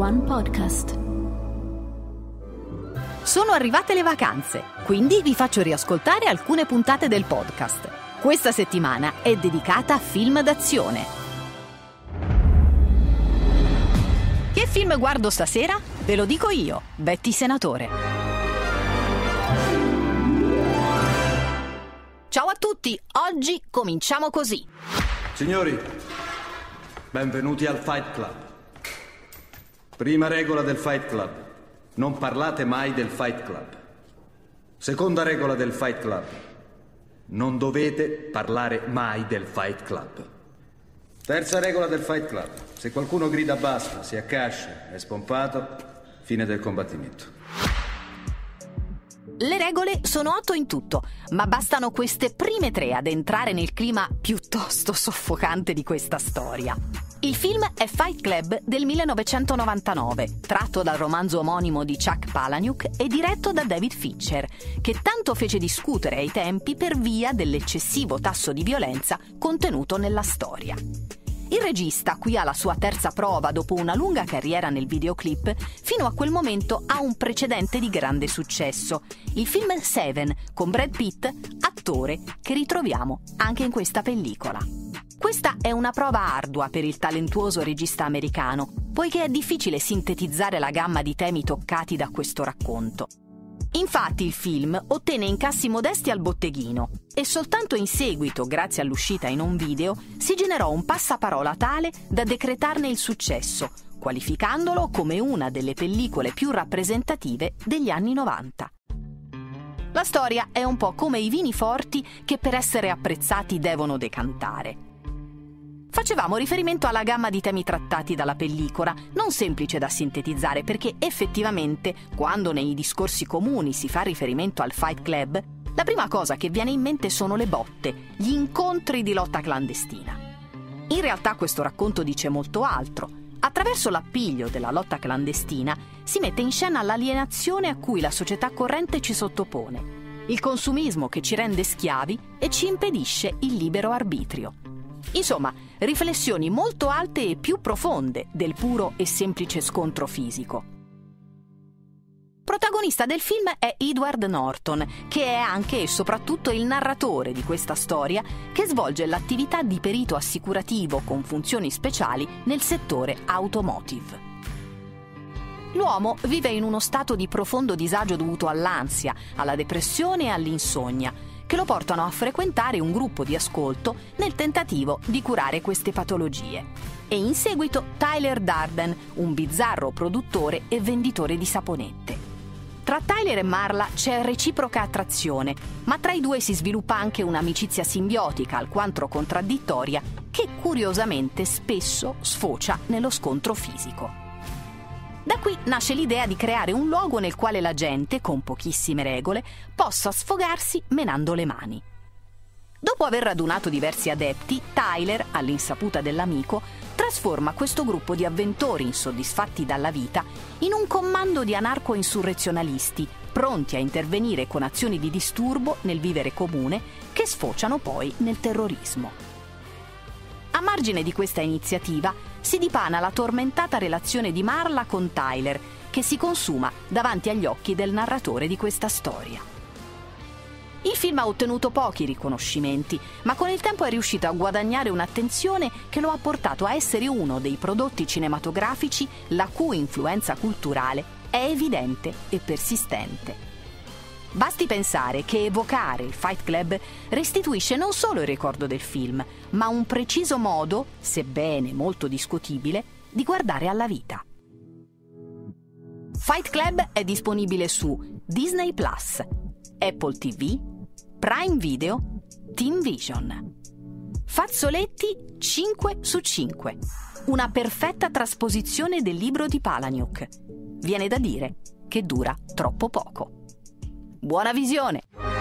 One Podcast. Sono arrivate le vacanze, quindi vi faccio riascoltare alcune puntate del podcast. Questa settimana è dedicata a film d'azione. Che film guardo stasera? Ve lo dico io, Betty Senatore. Ciao a tutti, oggi cominciamo così. Signori, benvenuti al Fight Club. Prima regola del Fight Club: non parlate mai del Fight Club. Seconda regola del Fight Club: non dovete parlare mai del Fight Club. Terza regola del Fight Club: se qualcuno grida basta, si accascia, è spompato, fine del combattimento. Le regole sono 8 in tutto, ma bastano queste prime 3 ad entrare nel clima piuttosto soffocante di questa storia. Il film è Fight Club del 1999, tratto dal romanzo omonimo di Chuck Palahniuk e diretto da David Fincher, che tanto fece discutere ai tempi per via dell'eccessivo tasso di violenza contenuto nella storia. Il regista, qui alla sua terza prova dopo una lunga carriera nel videoclip, fino a quel momento ha un precedente di grande successo, il film Seven, con Brad Pitt, attore che ritroviamo anche in questa pellicola. Questa è una prova ardua per il talentuoso regista americano, poiché è difficile sintetizzare la gamma di temi toccati da questo racconto. Infatti il film ottenne incassi modesti al botteghino e soltanto in seguito, grazie all'uscita in home video, si generò un passaparola tale da decretarne il successo, qualificandolo come una delle pellicole più rappresentative degli anni 90. La storia è un po' come i vini forti che per essere apprezzati devono decantare. Facevamo riferimento alla gamma di temi trattati dalla pellicola, non semplice da sintetizzare perché effettivamente, quando nei discorsi comuni si fa riferimento al Fight Club, la prima cosa che viene in mente sono le botte, gli incontri di lotta clandestina. In realtà questo racconto dice molto altro. Attraverso l'appiglio della lotta clandestina si mette in scena l'alienazione a cui la società corrente ci sottopone, il consumismo che ci rende schiavi e ci impedisce il libero arbitrio. Insomma, riflessioni molto alte e più profonde del puro e semplice scontro fisico. Protagonista del film è Edward Norton, che è anche e soprattutto il narratore di questa storia, che svolge l'attività di perito assicurativo con funzioni speciali nel settore automotive. L'uomo vive in uno stato di profondo disagio dovuto all'ansia, alla depressione e all'insonnia, che lo portano a frequentare un gruppo di ascolto nel tentativo di curare queste patologie. E in seguito Tyler Durden, un bizzarro produttore e venditore di saponette. Tra Tyler e Marla c'è reciproca attrazione, ma tra i due si sviluppa anche un'amicizia simbiotica alquanto contraddittoria che curiosamente spesso sfocia nello scontro fisico. Da qui nasce l'idea di creare un luogo nel quale la gente, con pochissime regole, possa sfogarsi menando le mani. Dopo aver radunato diversi adepti, Tyler, all'insaputa dell'amico, trasforma questo gruppo di avventori insoddisfatti dalla vita in un commando di anarco-insurrezionalisti, pronti a intervenire con azioni di disturbo nel vivere comune, che sfociano poi nel terrorismo. A margine di questa iniziativa si dipana la tormentata relazione di Marla con Tyler, che si consuma davanti agli occhi del narratore di questa storia. Il film ha ottenuto pochi riconoscimenti, ma con il tempo è riuscito a guadagnare un'attenzione che lo ha portato a essere uno dei prodotti cinematografici la cui influenza culturale è evidente e persistente. Basti pensare che evocare il Fight Club restituisce non solo il ricordo del film, ma un preciso modo, sebbene molto discutibile, di guardare alla vita. Fight Club è disponibile su Disney+, Apple TV, Prime Video, Team Vision. Fazzoletti 5 su 5. Una perfetta trasposizione del libro di Palahniuk. Viene da dire che dura troppo poco. Buona visione!